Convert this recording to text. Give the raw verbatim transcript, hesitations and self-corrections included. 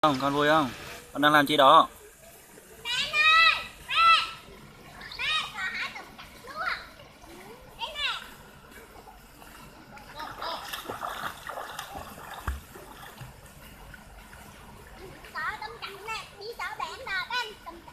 Không, con vui không? Con đang làm chi đó? Tấm chặn nè, đi chợ đèn nè, bên tấm